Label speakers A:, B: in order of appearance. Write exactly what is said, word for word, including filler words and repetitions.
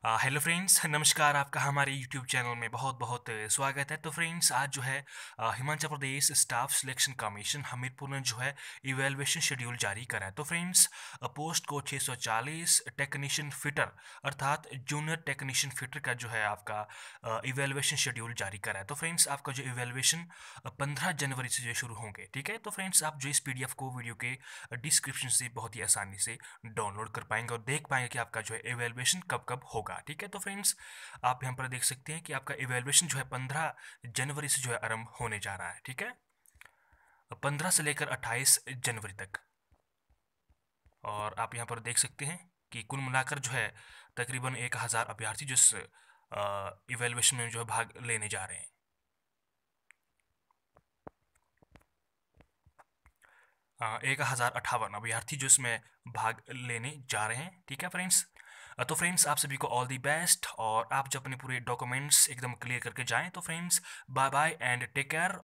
A: अ, hello friends, नमस्कार। आपका हमारे यूट्यूब चैनल में बहुत बहुत स्वागत है। तो फ्रेंड्स, आज जो है अ, Himachal Pradesh staff selection commission Hamirpur ने जो है इवैल्यूएशन शेड्यूल जारी करा है। तो फ्रेंड्स, अ, पोस्ट को छः सौ चालीस टेक्नीशियन फिटर अर्थात जूनियर टेक्नीशियन फिटर का जो है आपका इवैल्यूएशन शेड्यूल जारी करा है। तो फ्रेंड्स, आपका जो इवैल्यूएशन पंद्रह जनवरी से जो शुरू होंगे, ठीक है। तो फ्रेंड्स, आप जो इस पीडीएफ को वीडियो के डिस्क्रिप्शन से बहुत ही आसानी से डाउनलोड कर पाएंगे और देख पाएंगे कि आपका जो है इवैल्यूएशन कब कब होगा, ठीक है। तो फ्रेंड्स, आप यहाँ पर देख सकते हैं कि आपका इवैल्यूएशन जो है पंद्रह जनवरी से जो है आरंभ होने जा रहा है, ठीक है। पंद्रह से लेकर अट्ठाईस जनवरी तक। और आप यहाँ पर देख सकते हैं कि कुल मिलाकर जो है तकरीबन एक हज़ार अभ्यर्थी जो इस इवैल्यूएशन में जो है भाग लेने जा रहे हैं। अ, एक हज़ार अट्ठावन अभ्यर्थी जो इसमें भाग लेने जा रहे हैं, ठीक है फ्रेंड्स। अ, तो फ्रेंड्स, आप सभी को ऑल दी बेस्ट और आप जब अपने पूरे डॉक्यूमेंट्स एकदम क्लियर करके जाएं तो friends, bye bye and take care.